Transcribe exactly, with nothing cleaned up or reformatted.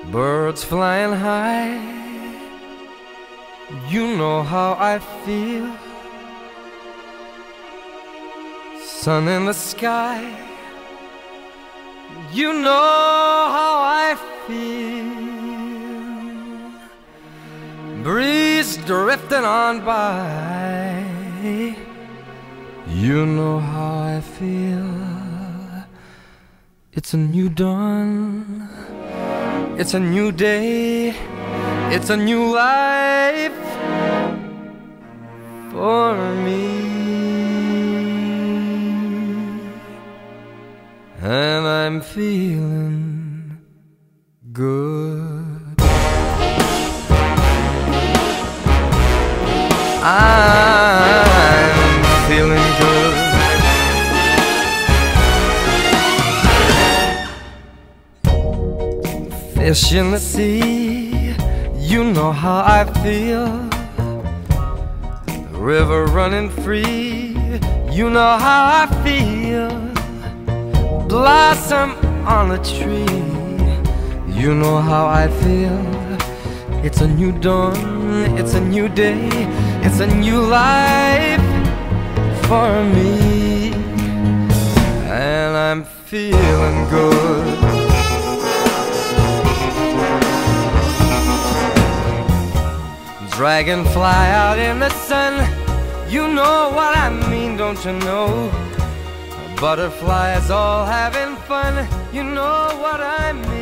Birds flying high, you know how I feel. Sun in the sky, you know how I feel. Breeze drifting on by, you know how I feel. It's a new dawn, it's a new day, it's a new life for me. And I'm feeling good. I'm feeling good. Fish in the sea, you know how I feel. The river running free, you know how I feel. Blossom on a tree, you know how I feel. It's a new dawn, it's a new day, it's a new life for me. And I'm feeling good. Dragonfly out in the sun, you know what I mean, don't you know? Butterflies all having fun, you know what I mean.